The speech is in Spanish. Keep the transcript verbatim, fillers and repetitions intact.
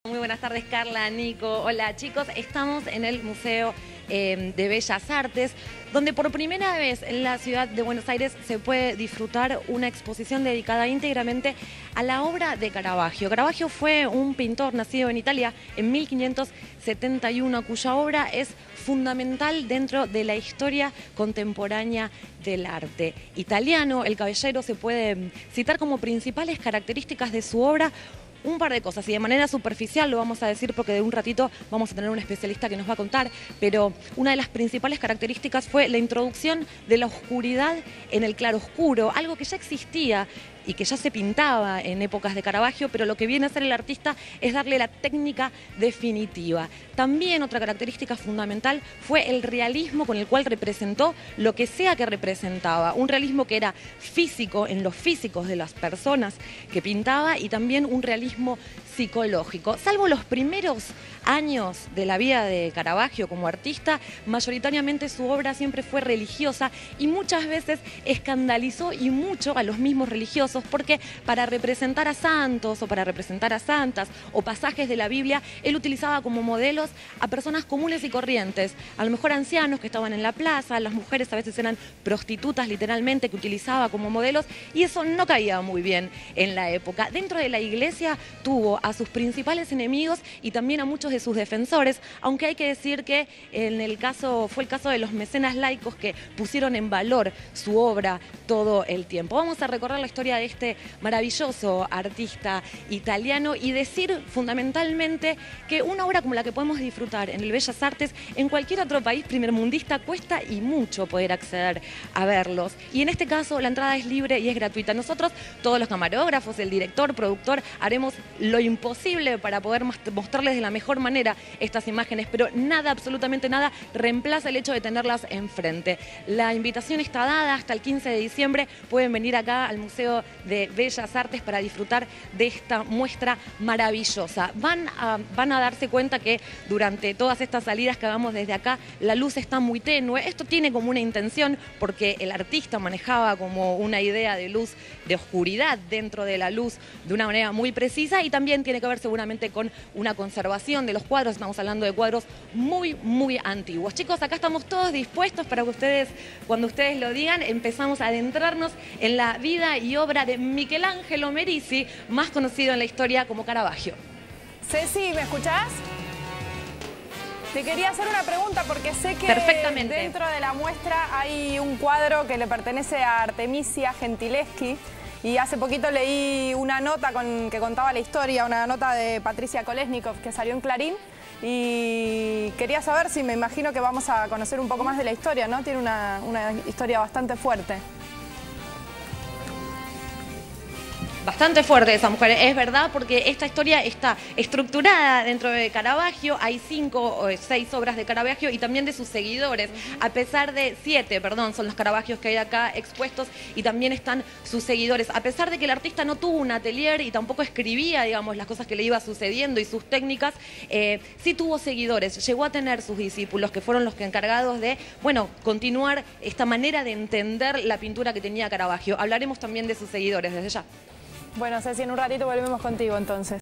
Muy buenas tardes, Carla, Nico. Hola, chicos. Estamos en el Museo eh, de Bellas Artes, donde por primera vez en la ciudad de Buenos Aires se puede disfrutar una exposición dedicada íntegramente a la obra de Caravaggio. Caravaggio fue un pintor nacido en Italia en mil quinientos setenta y uno, cuya obra es fundamental dentro de la historia contemporánea del arte italiano. El Caballero se puede citar como principales características de su obra un par de cosas, y de manera superficial lo vamos a decir porque de un ratito vamos a tener un especialista que nos va a contar, pero una de las principales características fue la introducción de la oscuridad en el claroscuro, algo que ya existía y que ya se pintaba en épocas de Caravaggio, pero lo que viene a hacer el artista es darle la técnica definitiva. También otra característica fundamental fue el realismo con el cual representó lo que sea que representaba, un realismo que era físico, en los físicos de las personas que pintaba, y también un realismo psicológico. Salvo los primeros años de la vida de Caravaggio como artista, mayoritariamente su obra siempre fue religiosa y muchas veces escandalizó y mucho a los mismos religiosos, porque para representar a santos o para representar a santas o pasajes de la Biblia, él utilizaba como modelos a personas comunes y corrientes, a lo mejor ancianos que estaban en la plaza, las mujeres a veces eran prostitutas literalmente que utilizaba como modelos, y eso no caía muy bien en la época. Dentro de la iglesia tuvo a sus principales enemigos y también a muchos de sus defensores, aunque hay que decir que en el caso, fue el caso de los mecenas laicos que pusieron en valor su obra todo el tiempo. Vamos a recorrer la historia de este maravilloso artista italiano y decir fundamentalmente que una obra como la que podemos disfrutar en el Bellas Artes, en cualquier otro país primermundista cuesta y mucho poder acceder a verlos, y en este caso la entrada es libre y es gratuita. Nosotros, todos los camarógrafos, el director, productor, haremos lo imposible para poder mostrarles de la mejor manera estas imágenes, pero nada, absolutamente nada, reemplaza el hecho de tenerlas enfrente. La invitación está dada hasta el quince de diciembre, pueden venir acá al Museo de Bellas Artes para disfrutar de esta muestra maravillosa. Van a, van a darse cuenta que durante todas estas salidas que hagamos desde acá, la luz está muy tenue. Esto tiene como una intención porque el artista manejaba como una idea de luz, de oscuridad dentro de la luz de una manera muy precisa, y también tiene que ver seguramente con una conservación de los cuadros. Estamos hablando de cuadros muy, muy antiguos. Chicos, acá estamos todos dispuestos para que ustedes, cuando ustedes lo digan, empezamos a adentrarnos en la vida y obra de Michelangelo Merisi, más conocido en la historia como Caravaggio. Ceci, ¿me escuchás? Te quería hacer una pregunta porque sé que Perfectamente. Dentro de la muestra hay un cuadro que le pertenece a Artemisia Gentileschi, y hace poquito leí una nota con, que contaba la historia, una nota de Patricia Kolesnikov que salió en Clarín, y quería saber si, me imagino que vamos a conocer un poco más de la historia, ¿no? Tiene una, una historia bastante fuerte. Bastante fuerte esa mujer, es verdad, porque esta historia está estructurada dentro de Caravaggio. Hay cinco o seis obras de Caravaggio y también de sus seguidores, a pesar de siete, perdón, son los Caravaggios que hay acá expuestos, y también están sus seguidores. A pesar de que el artista no tuvo un atelier y tampoco escribía, digamos, las cosas que le iba sucediendo y sus técnicas, eh, sí tuvo seguidores, llegó a tener sus discípulos, que fueron los que encargados de, bueno, continuar esta manera de entender la pintura que tenía Caravaggio. Hablaremos también de sus seguidores desde ya. Bueno, Ceci, en un ratito volvemos contigo entonces.